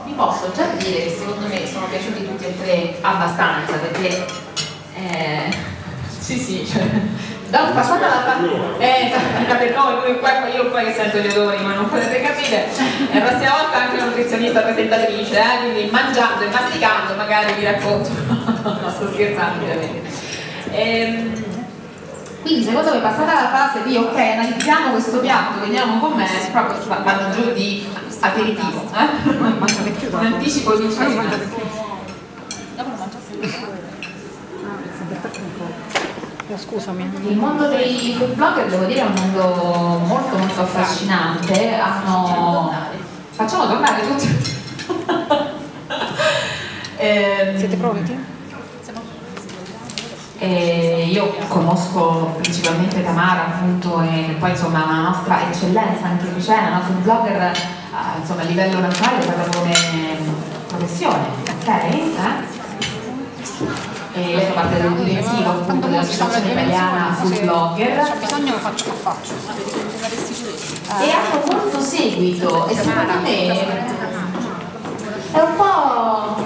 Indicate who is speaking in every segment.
Speaker 1: vi posso già dire che secondo me sono piaciuti tutti e tre abbastanza, perché sì, cioè, passata la per noi, io qua che sento gli odori, ma non potete capire, la prossima volta anche una nutrizionista presentatrice, quindi mangiando e masticando magari vi racconto. No, sto scherzando ovviamente. Quindi secondo me passata la fase di ok, analizziamo questo piatto, vediamo com'è, proprio vanno giù di aperitivo, un anticipo di cena.
Speaker 2: Scusami.
Speaker 1: Il mondo dei food blogger, devo dire, è un mondo molto molto affascinante. Facciamo tornare tutti.
Speaker 2: Siete pronti?
Speaker 1: Io conosco principalmente Tamara, appunto, e poi insomma una nostra eccellenza anche in cucina, una food blogger insomma, a livello nazionale proprio come professione, ok? E io sono parte del direttivo appunto dell'associazione italiana food blogger.
Speaker 2: Se ho bisogno lo faccio che faccio.
Speaker 1: E hanno molto seguito e secondo me è un po'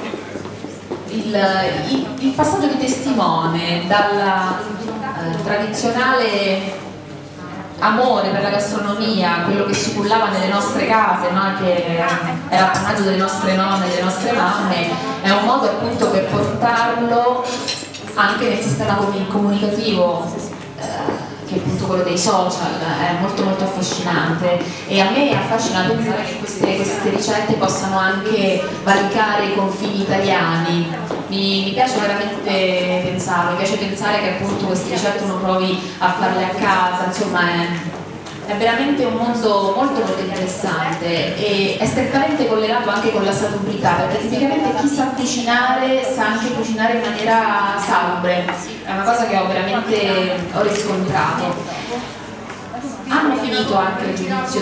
Speaker 1: il passaggio di testimone dal tradizionale amore per la gastronomia, quello che si cullava nelle nostre case, no? Che era appannaggio delle nostre nonne, delle nostre mamme, è un modo appunto per portarlo anche nel sistema comunicativo che è appunto quello dei social, è molto molto affascinante, e a me affascina pensare che queste ricette possano anche valicare i confini italiani. Mi piace veramente pensarlo, mi piace pensare che appunto queste ricette uno provi a farle a casa, insomma è veramente un mondo molto molto interessante e è strettamente collegato anche con la salubrità, perché tipicamente chi sa cucinare sa anche cucinare in maniera salubre, è una cosa che ho veramente riscontrato. Hanno finito anche il giudizio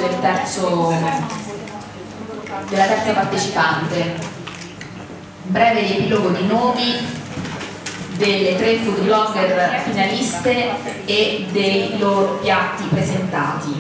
Speaker 1: della terza partecipante. Breve riepilogo di nomi delle 3 food blogger finaliste e dei loro piatti presentati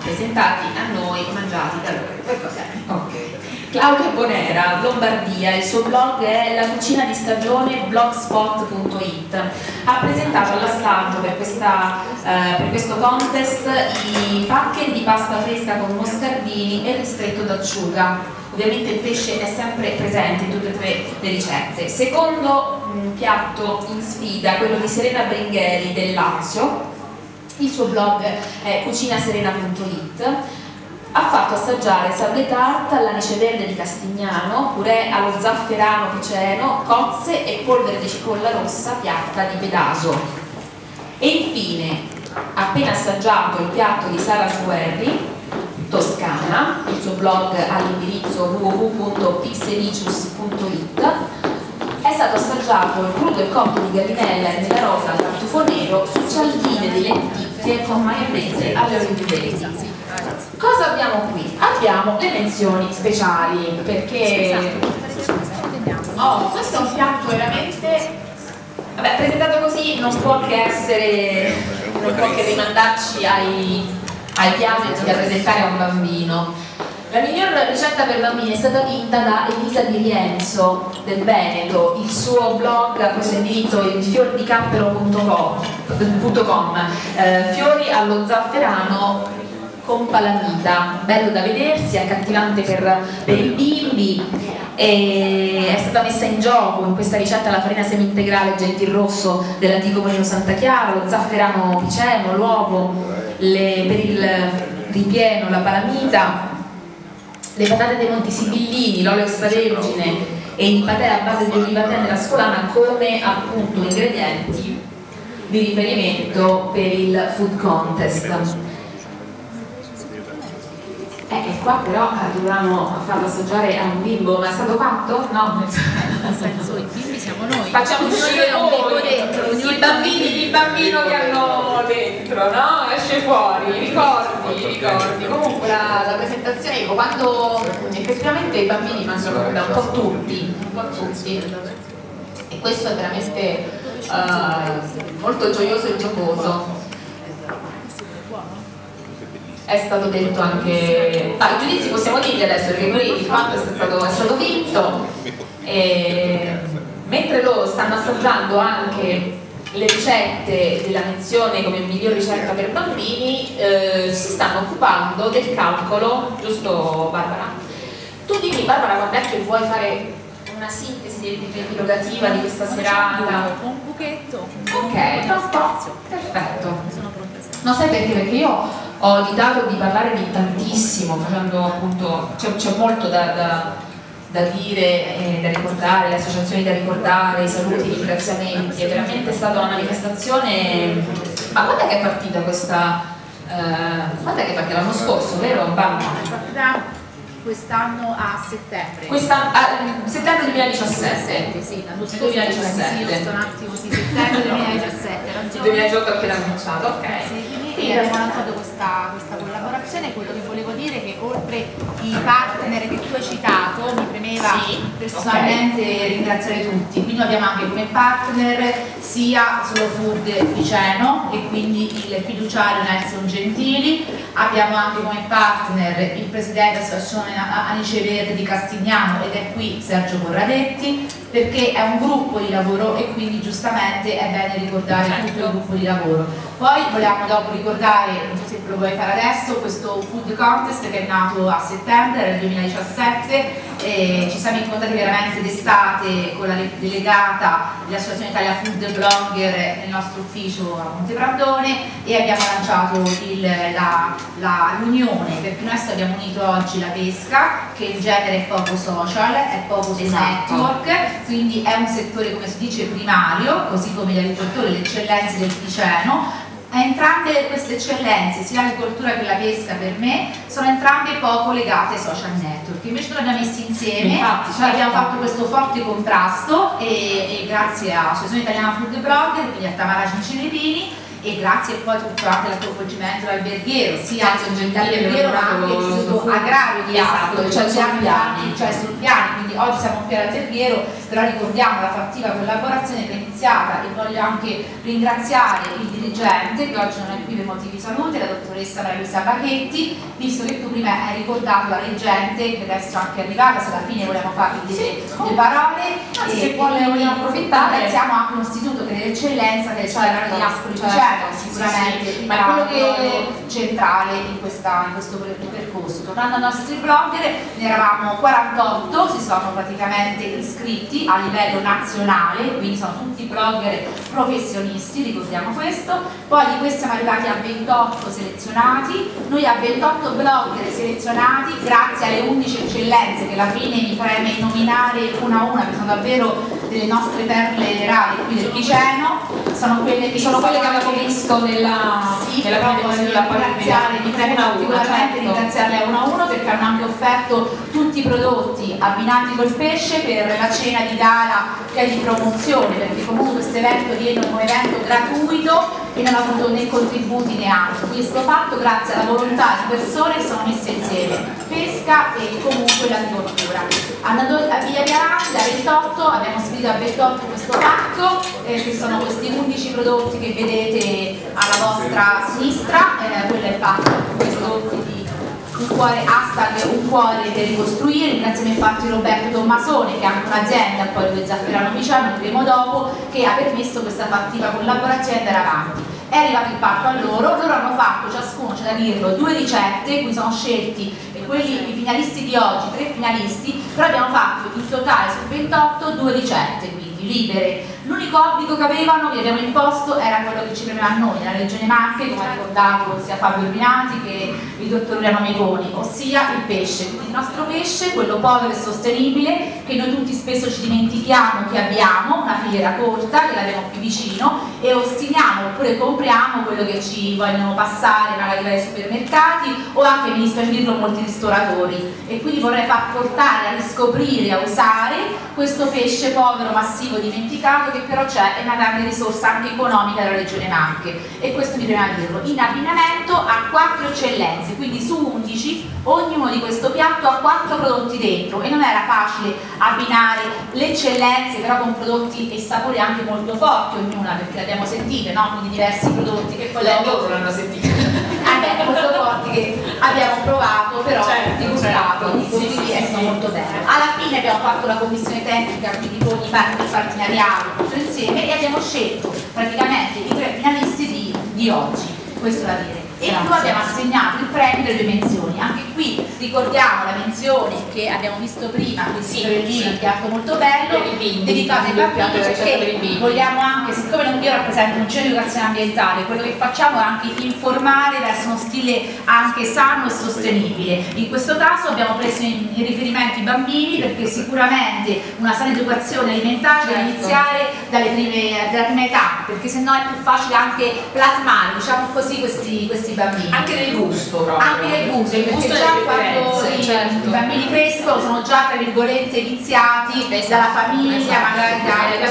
Speaker 1: a noi, mangiati da loro. Poi cos'è? Ok. Claudia Bonera, Lombardia, il suo blog è La cucina di stagione blogspot.it. Ha presentato all'assaggio per questo contest i paccheri di pasta fresca con moscardini e ristretto d'acciuga. Ovviamente il pesce è sempre presente in tutte e 3 le ricette. Secondo piatto in sfida, quello di Serena Bringheri del Lazio, il suo blog è cucinaserena.it. Ha fatto assaggiare sable tart all'anice verde di Castignano, purè allo zafferano piceno, cozze e polvere di cipolla rossa piatta di pedaso. E infine, appena assaggiato il piatto di Sara Suerri, Toscana, il suo blog all'indirizzo www.pixelicious.it. È stato assaggiato il crudo e cotto di gallinella e nella rosa al tartufo nero su cialdine di lenticchie con maionese alle olive verdi. Cosa abbiamo qui? Abbiamo le menzioni speciali, perché questo è un piatto veramente, vabbè, presentato così non può che rimandarci ai piatti da presentare a un bambino. La miglior ricetta per bambini è stata vinta da Elisa Di Rienzo del Veneto. Il suo blog a questo indirizzo è fiordicappero.com, fiori allo zafferano con palamita, bello da vedersi, accattivante per i bimbi. E è stata messa in gioco in questa ricetta la farina semi-integrale Gentil Rosso dell'antico Molino Santa Chiara, lo zafferano piceno, l'uovo, per il ripieno la palamita, le patate dei Monti Sibillini, l'olio extravergine e il patè a base di oliva tenera scolana come appunto ingredienti di riferimento per il food contest. E qua però dovevamo farlo assaggiare a un bimbo, ma è stato fatto? No?
Speaker 2: Nel senso, i bimbi siamo noi.
Speaker 1: Facciamo uscire noi dentro, il bambino che hanno dentro, no? Esce fuori, ricordi. Comunque la presentazione, quando effettivamente i bambini mangiano da un po' tutti. E questo è veramente molto gioioso e giocoso. è stato detto anche... i giudizi possiamo dirli adesso, perché poi il fatto è stato vinto, e mentre loro stanno assaggiando anche le ricette della menzione come miglior ricetta per bambini, si stanno occupando del calcolo, giusto Barbara? Tu dimmi Barbara quando è che vuoi fare una sintesi epilogativa di questa serata?
Speaker 2: Un buchetto.
Speaker 1: Ok, perfetto.
Speaker 2: Sono pronta.
Speaker 1: No, sai perché? Perché io ho evitato di parlare di tantissimo, facendo appunto, c'è molto da dire, da ricordare, le associazioni da ricordare, i saluti, i ringraziamenti. È veramente stata una manifestazione. Ma quando è che è partita questa? Quando è che è partita? L'anno scorso, vero?
Speaker 2: È partita quest'anno a settembre.
Speaker 1: Settembre 2017.
Speaker 2: Sì, l'anno scorso
Speaker 1: 2017.
Speaker 2: Sì, io sto un attimo, sì, settembre 2017.
Speaker 1: 2018 appena cominciato, ok.
Speaker 2: E abbiamo lanciato questa collaborazione. Quello che volevo dire è che oltre i partner che tu hai citato, mi premeva personalmente ringraziare tutti. Quindi abbiamo anche come partner sia Solo Food Piceno e quindi il fiduciario Nelson Gentili, abbiamo anche come partner il presidente dell'associazione Anice Verde di Castignano ed è qui Sergio Corradetti, perché è un gruppo di lavoro e quindi giustamente è bene ricordare tutto il gruppo di lavoro. Poi vogliamo dopo ricordare, non so se lo vuoi fare adesso, questo food contest che è nato a settembre del 2017 e ci siamo incontrati veramente d'estate con la delegata dell'Associazione Italia Food Blogger nel nostro ufficio a Montebrandone e abbiamo lanciato l'unione, perché noi abbiamo unito oggi la pesca, che in genere è poco social, è poco sul network, quindi è un settore, come si dice, primario, così come gli agricoltori, le eccellenze del Piceno. Entrambe queste eccellenze, sia l'agricoltura che la pesca per me, sono entrambe poco legate ai social network. Invece noi abbiamo messi insieme,
Speaker 1: infatti,
Speaker 2: abbiamo fatto questo forte contrasto e grazie all'Associazione Italiana Food Blogger, quindi a Tamara Cincinerini, e grazie poi anche al coinvolgimento dell'alberghiero, sia l'alberghiero ma anche l'istituto agrario di Ascoli, cioè sul piano, quindi oggi siamo qui all'alberghiero, però ricordiamo la fattiva collaborazione che è iniziata e voglio anche ringraziare il dirigente che oggi non è qui per motivi di salute, la dottoressa Maria Luisa Bacchetti, visto che tu prima hai ricordato la reggente che adesso è anche arrivata, se alla fine vogliamo farvi delle parole
Speaker 1: se vogliamo approfittare,
Speaker 2: ringraziamo anche un istituto che è l'eccellenza che è il di Ascoli Piceno, sicuramente ma è quello che è centrale in questo percorso. Tornando ai nostri blogger, ne eravamo 48, si sono praticamente iscritti a livello nazionale, quindi sono tutti blogger professionisti, ricordiamo questo. Poi di questi siamo arrivati a 28 selezionati, noi a 28 blogger selezionati grazie alle 11 eccellenze che alla fine mi preme nominare una a una, che sono davvero delle nostre perle rare qui del Piceno, sono quelle che
Speaker 1: abbiamo visto nella
Speaker 2: mi preme particolarmente ringraziarle uno a uno perché hanno anche offerto tutti i prodotti abbinati col pesce per la cena di gala che è di promozione, perché comunque questo evento viene un evento gratuito e non ha avuto né contributi né altro. Questo fatto grazie alla volontà di persone che sono messe insieme, pesca e comunque l'agricoltura. Andando a Via Viaranti da 28 abbiamo scritto a 28 questo pacco, che sono questi 11 prodotti che vedete alla vostra sinistra, quello è il pacco dei prodotti di un cuore hashtag un cuore per ricostruire. Ringraziamo infatti Roberto Tommasone che ha anche un'azienda, poi lui Zafferano Piceno, lo vedremo dopo, che ha permesso questa fattiva collaborazione andare avanti. È arrivato il pacco a loro hanno fatto ciascuno, c'è da dirlo, 2 ricette, qui sono scelti i finalisti di oggi, 3 finalisti, però abbiamo fatto in totale su 28 2 ricette, quindi libere. L'unico obbligo che avevano, che abbiamo imposto, era quello che ci premeva a noi, nella Regione Marche, come ha ricordato sia Fabio Urbinati che il dottor Uriano Megoni, ossia il pesce. Quindi il nostro pesce, quello povero e sostenibile, che noi tutti spesso ci dimentichiamo che abbiamo, una filiera corta, che l'abbiamo qui vicino, e ostiniamo oppure compriamo quello che ci vogliono passare magari dai supermercati o anche, mi dispiace dirlo, molti ristoratori. E quindi vorrei far portare a riscoprire, a usare questo pesce povero, massivo, dimenticato, che però c'è, è una grande risorsa anche economica della Regione Marche, e questo mi preme dirlo, in abbinamento a 4 eccellenze, quindi su 11 ognuno di questo piatto ha 4 prodotti dentro e non era facile abbinare le eccellenze però con prodotti e sapori anche molto forti ognuna, perché le abbiamo sentite, no? Quindi diversi prodotti che poi
Speaker 1: loro l'hanno sentito.
Speaker 2: talmente molto forti che abbiamo provato, però degustato, quindi è stato molto bello. Alla fine abbiamo fatto la commissione tecnica, quindi con i partenariati tutto insieme, e abbiamo scelto praticamente i 3 finalisti di oggi, questo da dire. E noi abbiamo assegnato il premio delle 2 menzioni. Anche qui ricordiamo la menzione che abbiamo visto prima, questi fiorellini, un piatto molto bello dedicato ai bambini, perché vogliamo anche, siccome io rappresento un centro di educazione ambientale, quello che facciamo è anche informare verso uno stile anche sano e sostenibile. In questo caso abbiamo preso in riferimento i bambini, perché sicuramente una sana educazione alimentare deve iniziare dalla prima età, perché sennò è più facile anche plasmare, diciamo così, questi bambini.
Speaker 1: Anche del gusto proprio.
Speaker 2: Anche del gusto, perché già quando i bambini crescono sono già tra virgolette iniziati dalla famiglia, magari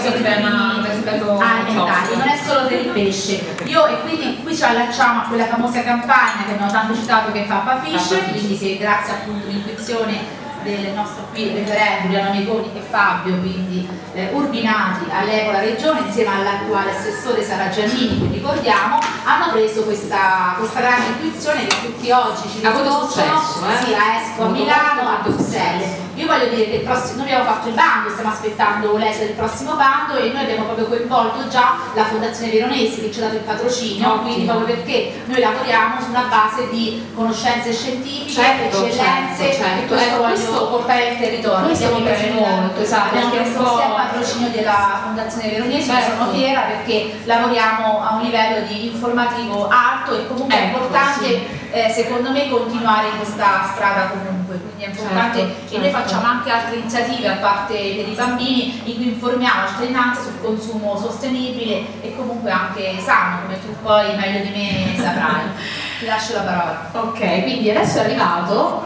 Speaker 2: alimentari, non è solo per il pesce. E quindi qui ci allacciamo a quella famosa campagna che abbiamo tanto citato, che è Pappa Fish, quindi che grazie appunto all'intuizione del nostro qui referente Giuliano Meconi e Fabio, quindi Urbinati all'epoca regione, insieme all'attuale assessore Sara Giannini, che ricordiamo, hanno preso questa grande intuizione che tutti oggi ci riconoscono, sia a Expo a Milano, a Bruxelles. Io voglio dire che noi abbiamo fatto il bando, stiamo aspettando l'esito del prossimo bando, e noi abbiamo proprio coinvolto già la Fondazione Veronesi che ci ha dato il patrocinio, quindi proprio perché noi lavoriamo su una base di conoscenze scientifiche, eccellenze, e questo voglio portare al territorio.
Speaker 1: Questo mi piace molto, esatto.
Speaker 2: Abbiamo preso sia il patrocinio della Fondazione Veronesi, sono fiera perché lavoriamo a un livello di informativo alto, e comunque è importante secondo me continuare in questa strada comunque, quindi è importante, e noi facciamo anche altre iniziative a parte per i bambini in cui informiamo la cittadinanza sul consumo sostenibile e comunque anche sano, come tu poi meglio di me saprai. Ti lascio la parola.
Speaker 1: Ok, quindi adesso è arrivato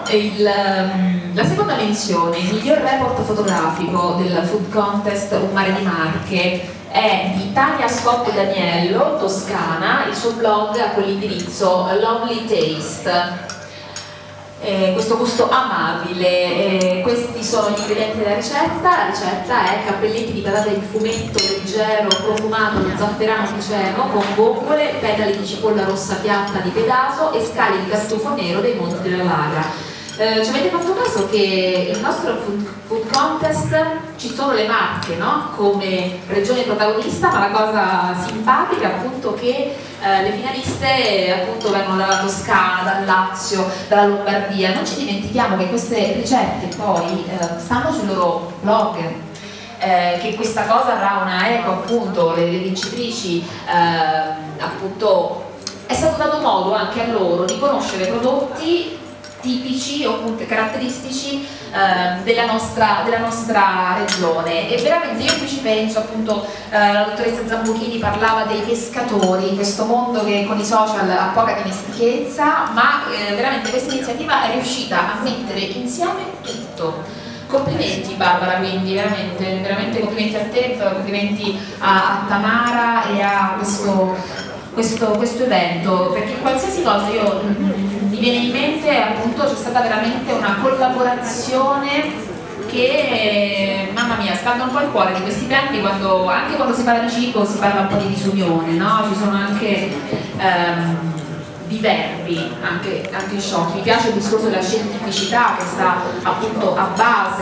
Speaker 1: la seconda menzione, il miglior report fotografico del Food Contest Un Mare di Marche. È di Tania Scott Daniello, toscana, il suo blog ha quell'indirizzo Lovely Taste. Questo gusto amabile, questi sono gli ingredienti della ricetta. La ricetta è cappelletti di patate in fumetto leggero profumato di zafferano piceno con vongole, petali di cipolla rossa piatta di pedaso e scali di tartufo nero dei Monti della Lagra. Ci avete fatto caso che il nostro food contest ci sono le Marche, no? Come regione protagonista, ma la cosa simpatica è appunto che le finaliste appunto vengono dalla Toscana, dal Lazio, dalla Lombardia. Non ci dimentichiamo che queste ricette poi stanno sul loro blog, che questa cosa avrà una eco, appunto le vincitrici appunto è stato dato modo anche a loro di conoscere prodotti tipici o appunto caratteristici della nostra regione. E veramente io qui ci penso, appunto la dottoressa Zambuchini parlava dei pescatori, in questo mondo che con i social ha poca dimestichezza, ma veramente questa iniziativa è riuscita a mettere insieme tutto. Complimenti Barbara, quindi veramente complimenti a te, complimenti a Tamara e a questo evento, perché qualsiasi cosa mi viene in mente, appunto c'è stata veramente una collaborazione che, mamma mia, scalda un po' il cuore di questi tempi, anche quando si parla di cibo si parla un po' di disunione, no? Ci sono anche di verbi, anche sciocchi. Mi piace il discorso della scientificità che sta appunto alla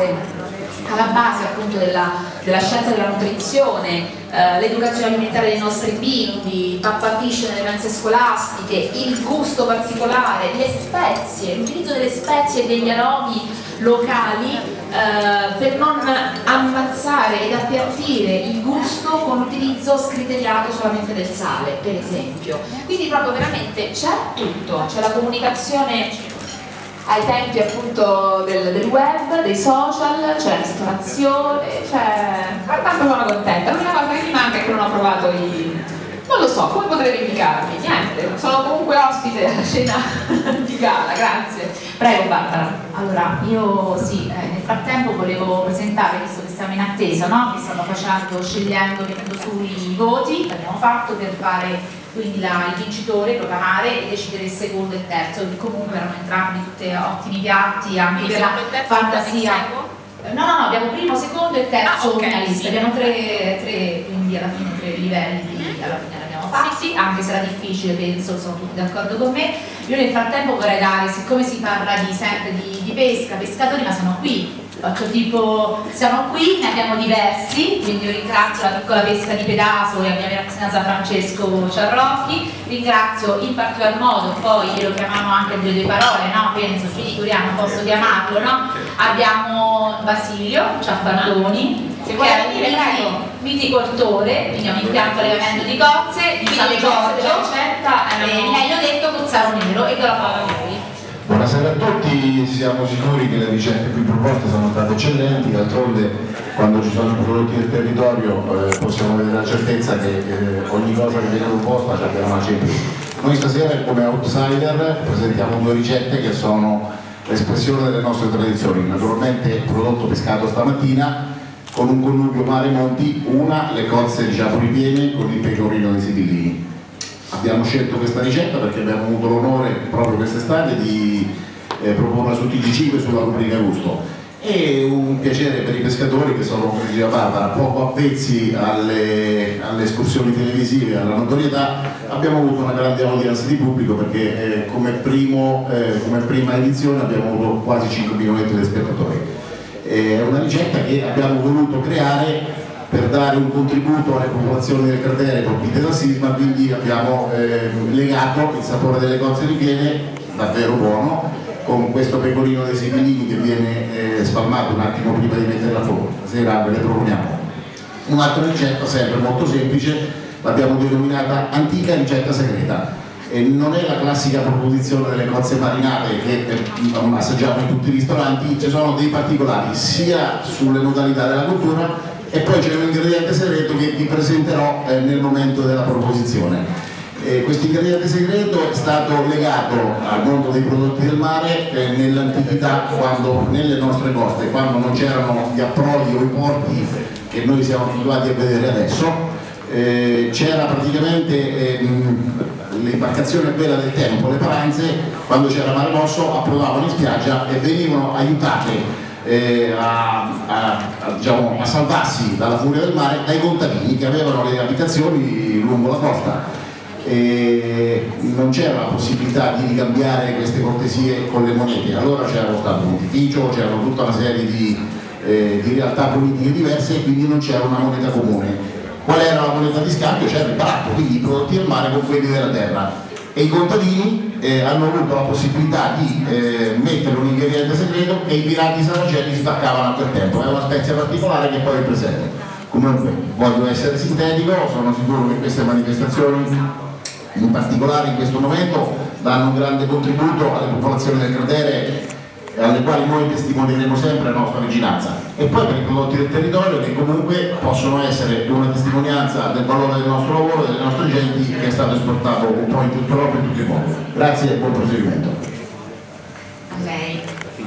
Speaker 1: base appunto della scienza della nutrizione, l'educazione alimentare dei nostri bimbi, Pappa Fish nelle mense scolastiche, il gusto particolare, le spezie, l'utilizzo delle spezie e degli aromi locali per non ammazzare ed appiattire il gusto con l'utilizzo scriteriato solamente del sale, per esempio. Quindi proprio veramente c'è tutto, c'è la comunicazione ai tempi appunto del web, dei social, c'è la ristorazione, guardando sono contenta. L'unica cosa che mi manca è che non ho provato non lo so, come potrei vendicarmi? Niente, sono comunque ospite alla cena di gala, grazie. Prego Barbara.
Speaker 2: Allora, io sì, nel frattempo volevo presentare, visto che siamo in attesa, no? Che stiamo scegliendo, mettendo su i voti, l'abbiamo fatto per fare quindi il vincitore, proclamare e decidere il secondo e il terzo, che comunque erano entrambi tutti ottimi piatti, anche per la fantasia. No, abbiamo primo, secondo e terzo finalista, abbiamo tre, quindi alla fine 3 livelli alla fine l'abbiamo fatti, anche se era difficile, penso, sono tutti d'accordo con me. Io nel frattempo vorrei dare, siccome si parla sempre di pesca, pescatori, ma sono qui, faccio tipo, siamo qui, ne abbiamo diversi, quindi io ringrazio la piccola pesca di Pedaso e abbiamo in rappresentanza Francesco Ciarrocchi, ringrazio in particolar modo, poi glielo chiamiamo anche due parole, no? Penso, figuriamo, posso chiamarlo, no? Abbiamo Basilio Ciaffardoni, che è un viticoltore, quindi è un impianto allevamento di cozze, di San Giorgio, e meglio detto Cozzaro Nero, e do la parola a voi.
Speaker 3: Buonasera a tutti, siamo sicuri che le ricette qui proposte sono state eccellenti, d'altronde quando ci sono i prodotti del territorio possiamo avere la certezza che ogni cosa che viene proposta ci abbia una certezza. Noi stasera come outsider presentiamo due ricette che sono l'espressione delle nostre tradizioni, naturalmente prodotto pescato stamattina con un connubio mare-monti, una le cozze di Ciapo ripiene con il pecorino dei Sibillini. Abbiamo scelto questa ricetta perché abbiamo avuto l'onore proprio quest'estate di proporla su TG5 sulla rubrica Gusto. È un piacere per i pescatori che sono, come diceva Barbara, poco avvezzi alle escursioni televisive, alla notorietà. Abbiamo avuto una grande audience di pubblico perché come prima edizione abbiamo avuto quasi 5 milioni di telespettatori. È una ricetta che abbiamo voluto creare per dare un contributo alle popolazioni del cratere colpite dal sisma, quindi abbiamo legato il sapore delle cozze ripiene, davvero buono, con questo pecorino dei Sibillini che viene spalmato un attimo prima di metterla a fuoco. Stasera ve le proponiamo. Un'altra ricetta sempre molto semplice, l'abbiamo denominata antica ricetta segreta. Non è la classica proposizione delle cozze marinate che assaggiamo in tutti i ristoranti, ci sono dei particolari sia sulle modalità della cottura e poi c'è un ingrediente segreto che vi presenterò nel momento della proposizione. Questo ingrediente segreto è stato legato al mondo dei prodotti del mare nell'antichità, quando nelle nostre coste, quando non c'erano gli approdi o i porti che noi siamo abituati a vedere adesso, c'era praticamente l'imbarcazione a vela del tempo, le paranze, quando c'era mare mosso approdavano in spiaggia e venivano aiutate diciamo, a salvarsi dalla furia del mare dai contadini che avevano le abitazioni lungo la costa. Non c'era la possibilità di ricambiare queste cortesie con le monete, allora c'era lo Stato Pontificio, c'era tutta una serie di realtà politiche diverse e quindi non c'era una moneta comune. Qual era la moneta di scambio? C'era il baratto, quindi i prodotti del mare con quelli della terra, e i contadini hanno avuto la possibilità di mettere un ingrediente segreto e i pirati saraceni si spaccavano a quel tempo. È una spezia particolare che poi è presente. Comunque voglio essere sintetico, sono sicuro che queste manifestazioni in particolare in questo momento danno un grande contributo alle popolazioni del cratere alle quali noi testimonieremo sempre la nostra vicinanza, e poi per i prodotti del territorio che comunque possono essere una testimonianza del valore del nostro lavoro, delle nostre genti, che è stato esportato un po' in tutta Europa e in tutto il mondo. Grazie e buon proseguimento.
Speaker 1: A lei.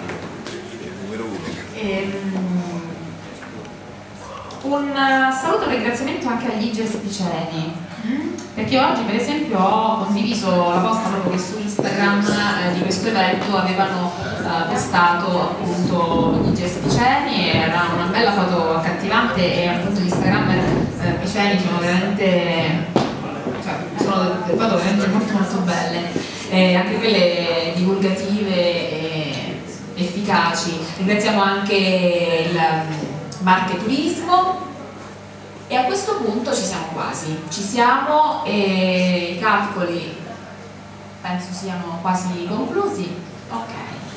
Speaker 1: Un saluto e ringraziamento anche agli IGES Piceni, perché oggi per esempio ho condiviso la posta proprio che su Instagram di questo evento avevano postato appunto gli IGES Piceni, e era una bella foto accattivante, e appunto gli Instagrammer Piceni sono veramente, cioè, sono delle foto veramente molto molto belle, anche quelle divulgative e efficaci. Ringraziamo anche il Marche Turismo, e a questo punto ci siamo quasi, e i calcoli penso siano quasi conclusi. Ok,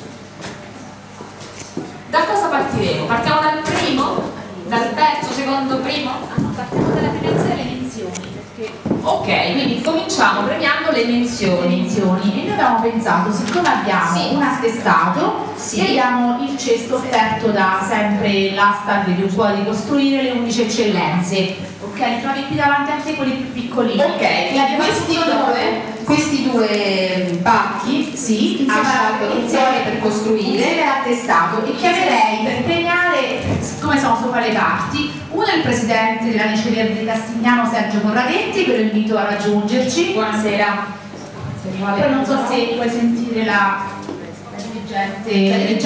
Speaker 1: da cosa partiremo? Partiamo dal primo? Dal terzo, secondo, primo?
Speaker 2: Partiamo dalla premiazione delle menzioni.
Speaker 1: Ok, quindi cominciamo premiando le menzioni.
Speaker 2: E noi abbiamo pensato, siccome abbiamo un attestato, abbiamo il cesto offerto da sempre l'Hashtag di Un po' di costruire le 11 eccellenze. Ok, trovi qui davanti anche quelli più piccolini.
Speaker 1: Ok, questi due pacchi insieme per costruire
Speaker 2: l'attestato, e chiamerei per premiare, siccome sono sopra le parti, uno è il presidente della Niceria di Castigliano, Sergio Corradetti, che lo invito a raggiungerci.
Speaker 1: Buonasera.
Speaker 2: Poi non so se vuoi sentire la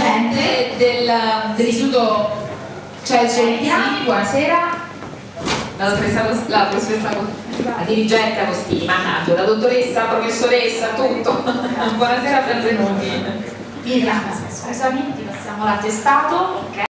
Speaker 2: dirigente
Speaker 1: dell'istituto Celso. Buonasera. la dirigente Agostini, mannaggia, la dottoressa, professoressa, tutto. Buonasera, benvenuti.
Speaker 2: Miriam, scusami, ti passiamo l'attestato.